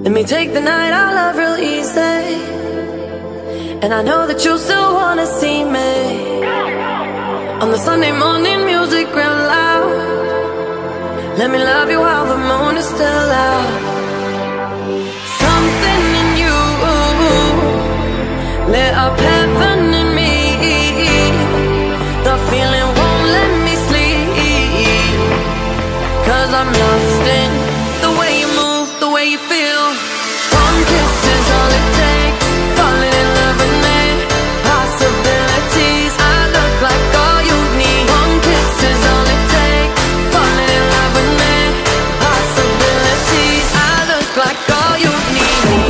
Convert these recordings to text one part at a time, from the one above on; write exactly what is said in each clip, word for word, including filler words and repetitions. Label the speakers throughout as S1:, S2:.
S1: Let me take the night I love real easy, and I know that you still wanna see me on the Sunday morning music real loud. Let me love you while the moon is still out. Something in you lit up heaven in me. The feeling won't let me sleep, 'cause I'm lost in the way you move, the way you feel. One kiss is all it takes, falling in love with me. Possibilities, I look like all you need. One kiss is all it takes, falling in love with me. Possibilities, I look like all you need.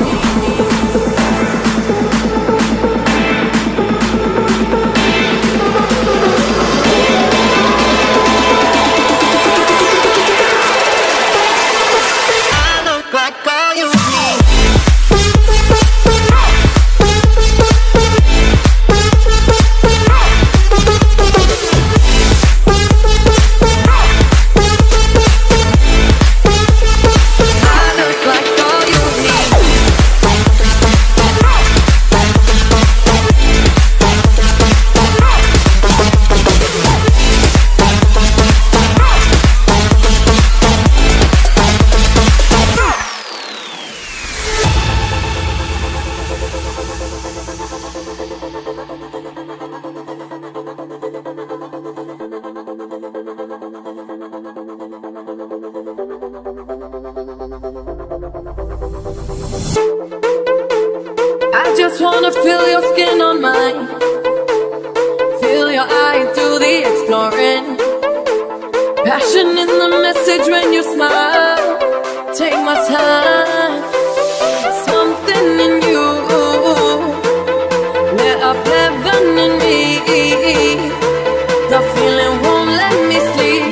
S1: I just wanna feel your skin on mine, feel your eye do the exploring. Passion in the message when you smile. Take my time. Something in you lit up heaven in me. The feeling won't let me sleep,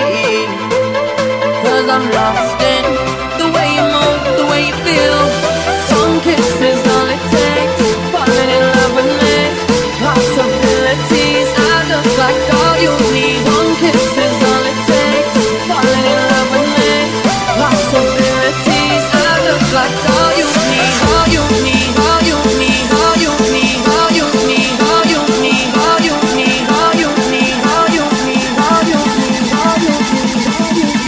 S1: 'cause I'm lost in the way you move, the way you feel. One kiss is all it takes, falling in love with me. Possibilities, I look like all you need. One kiss is all it takes, falling in love with me. Possibilities, I look like all you need. All you need, all you need, all you need, all you need, all you need, all you need, all you need, all you need, all you need, all you need, all you need.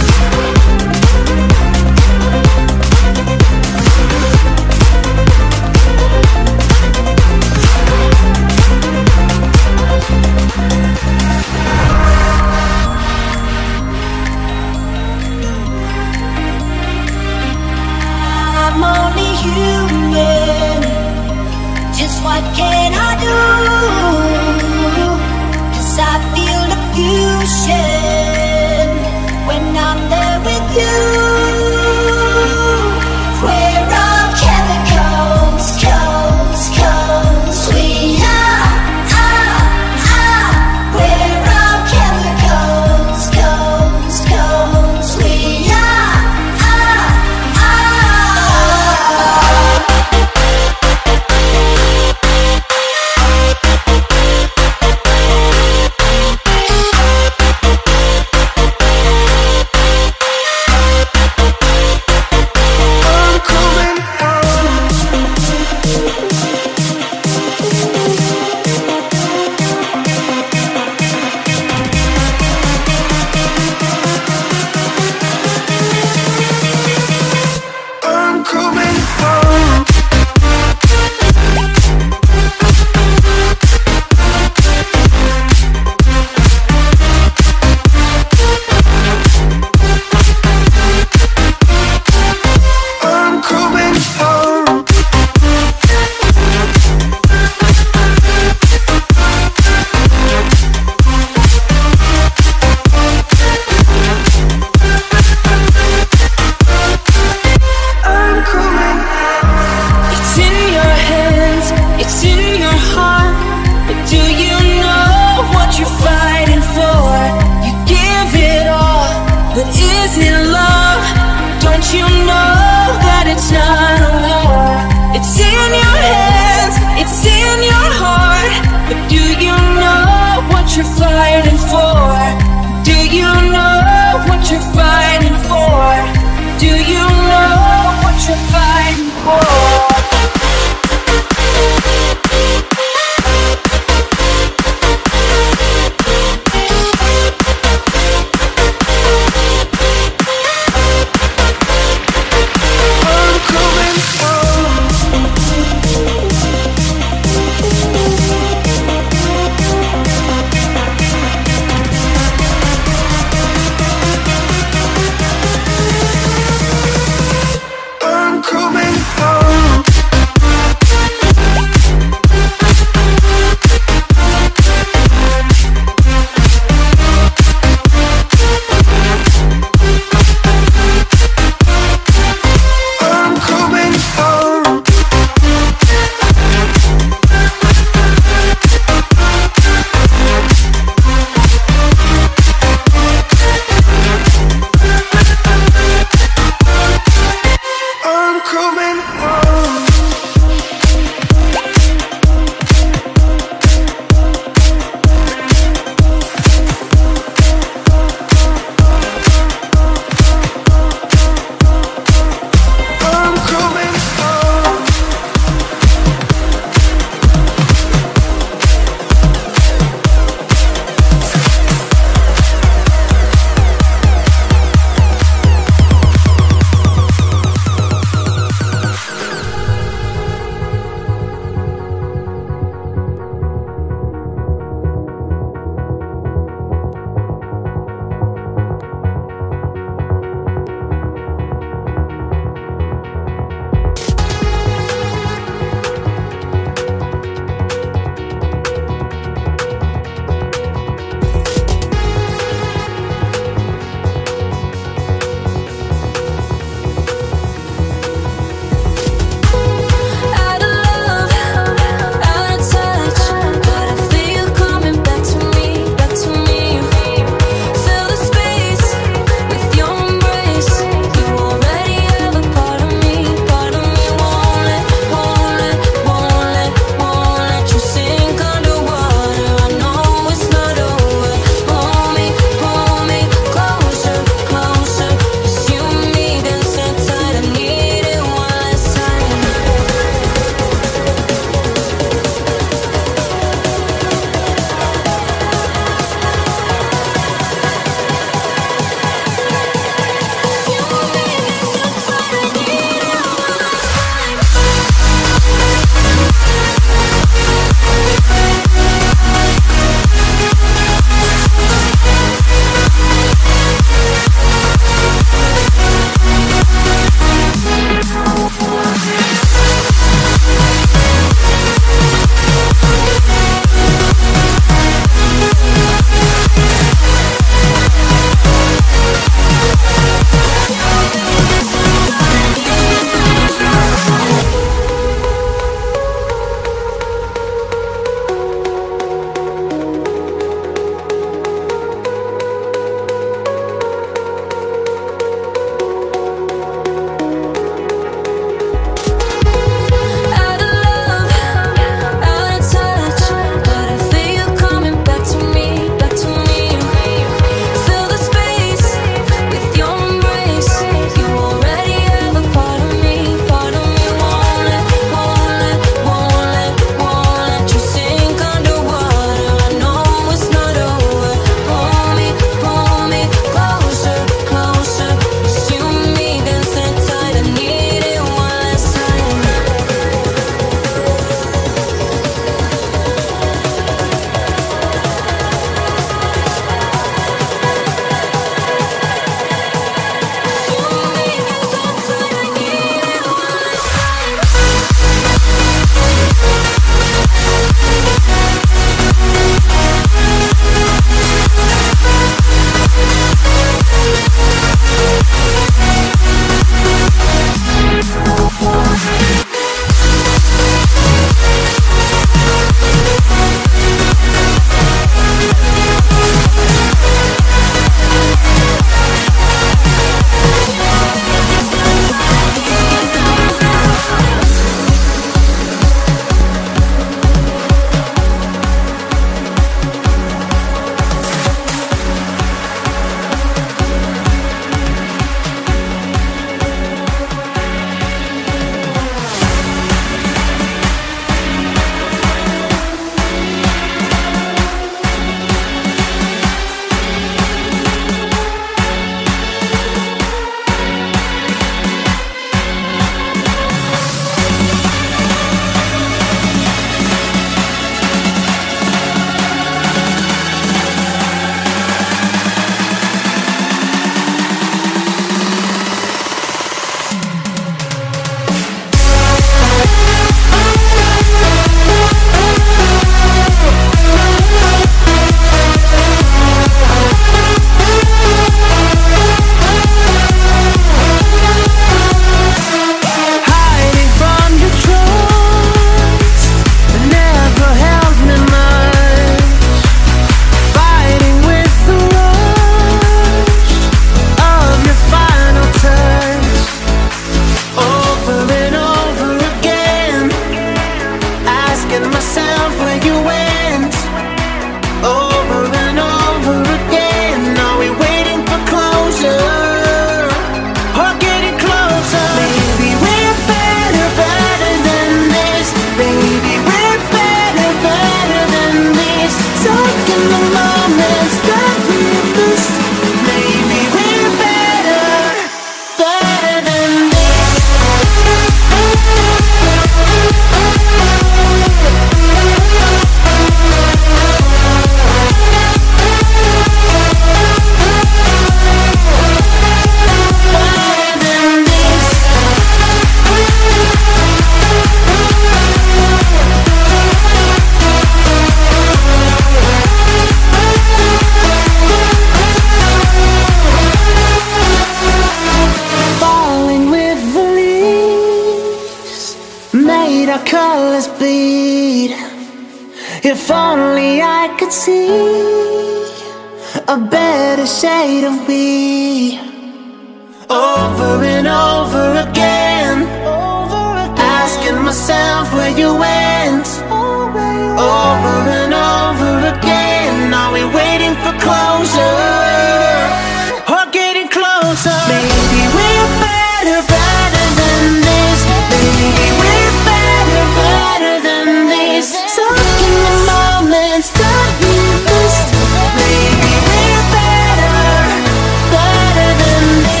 S2: colors bleed. If only I could see a better shade of me. Over and over again, asking myself where you went. Over and over again, are we waiting for closure or getting closer? Maybe we're better, better than this. Maybe we're better, better than this. Stuck in the moments that we missed. Maybe we're better, better than this.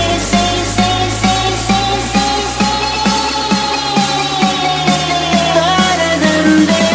S2: Better than this.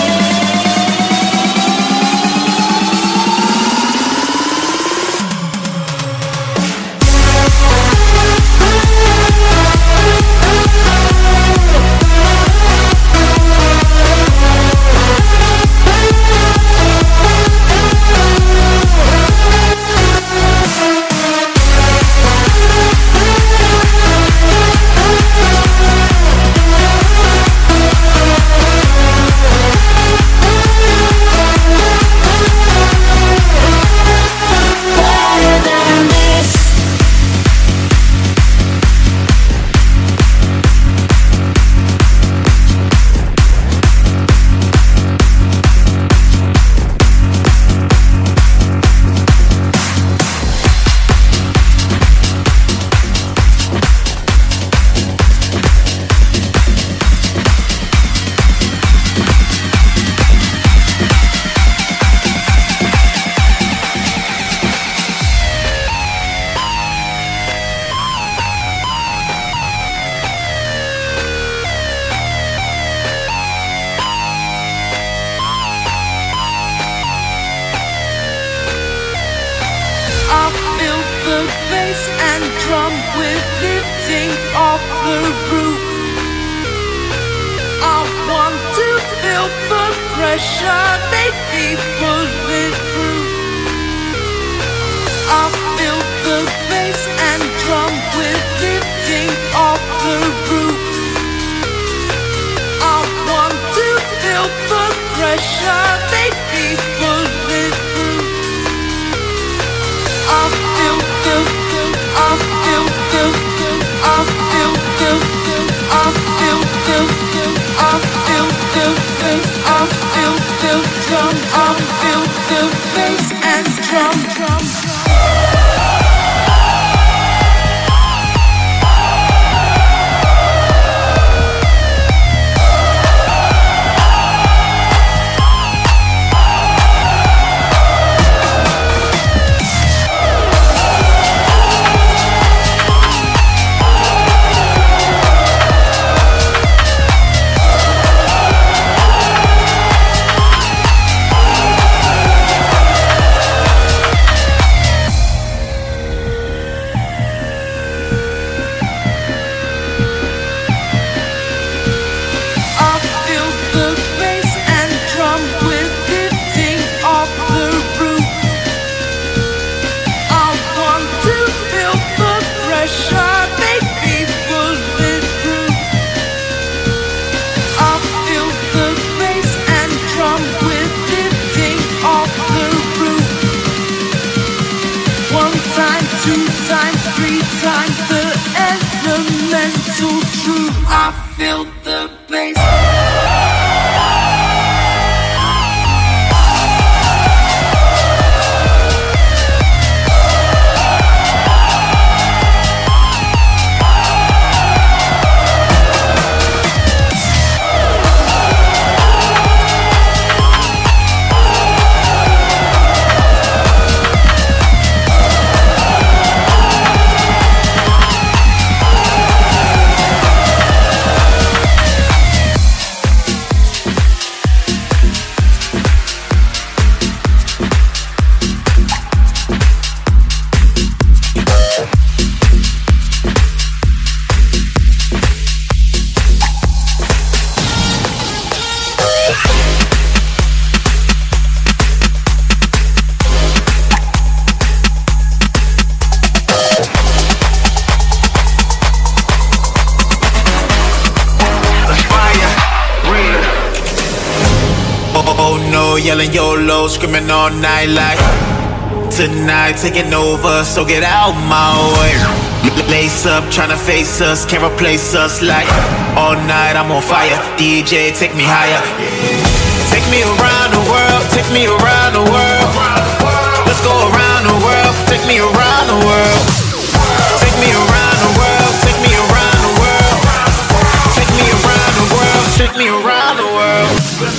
S3: yelling YOLO, screaming all night like tonight taking over, so get out my way. Lace up, tryna face us, can't replace us like all night I'm on fire. D J, take me higher. Take me around the world, take me around the world. Let's go around the world, take me around the world. Take me around the world, take me around the world. Take me around the world, take me around the world.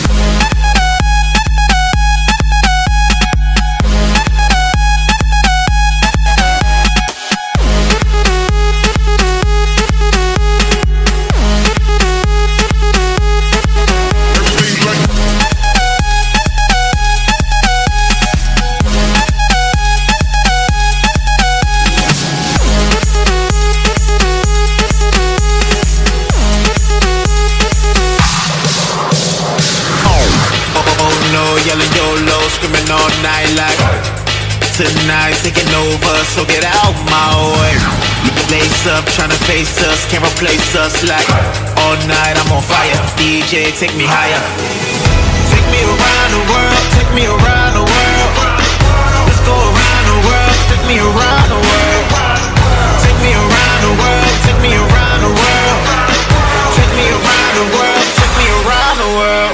S3: Yelling YOLO, screaming all night like tonight taking over, so get out my way. Lace up, tryna face us, can't replace us like all night I'm on fire. D J, take me higher. Take me around the world, take me around the world. Let's go around the world, take me around the world. Take me around the world, take me around the world. Take me around the world, take me around the world.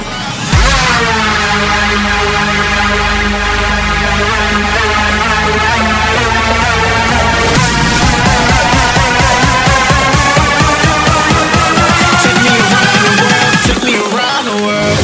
S3: Take me around the world.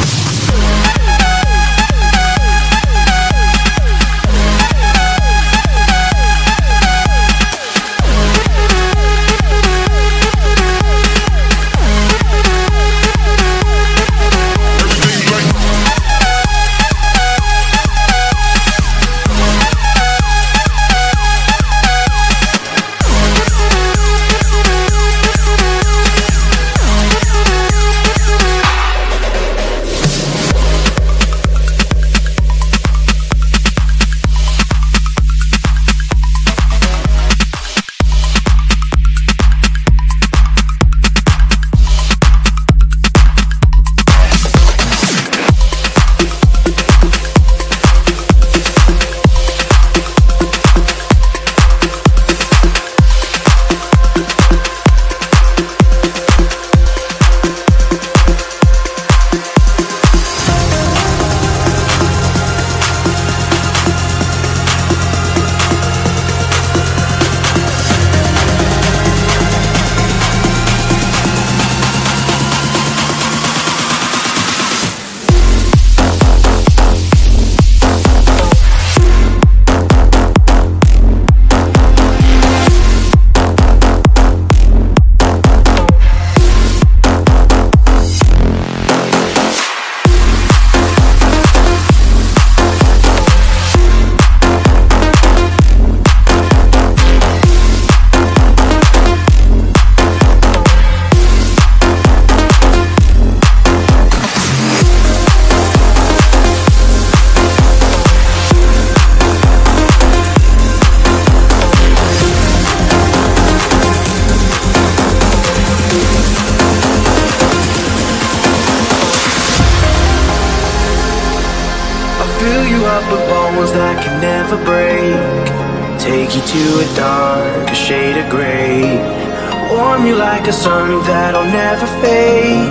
S2: Fill you up with bones that can never break. Take you to a dark, a shade of gray. Warm you like a sun that'll never fade.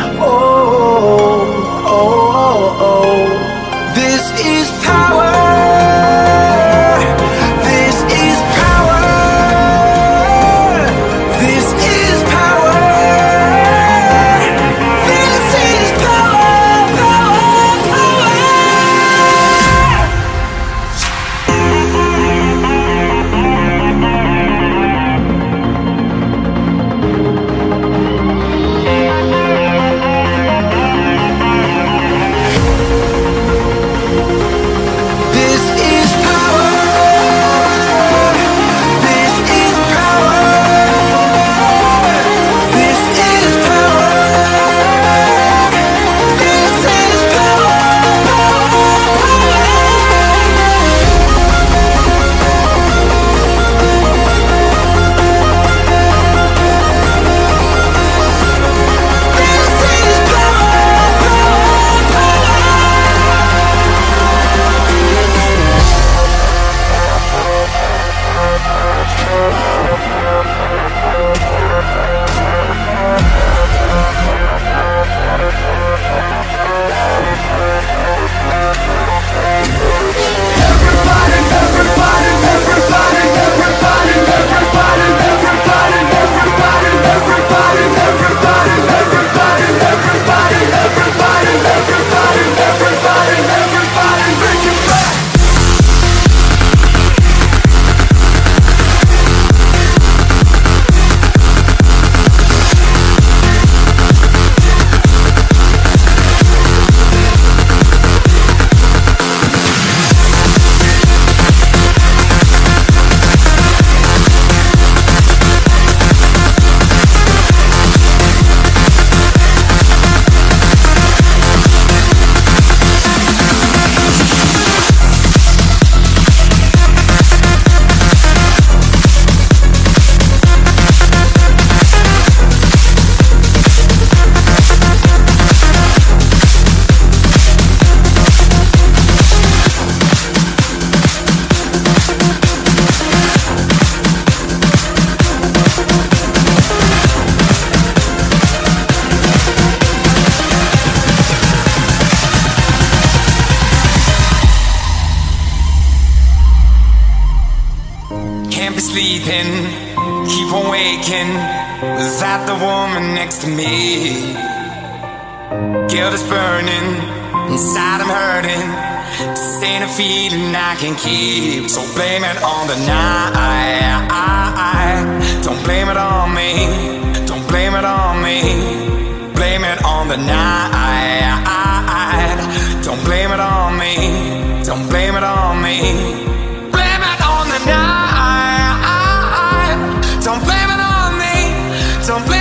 S2: Oh, oh, oh, oh. This is power. This is power. This is power. This is power, power, power.
S4: Was that the woman next to me? Guilt is burning, inside I'm hurting. This ain't a feeling I can keep. So blame it on the night. Don't blame it on me. Don't blame it on me. Blame it on the night. Don't blame it on me. Don't blame it on me. Blame it on the night. Don't blame it on me. Don't blame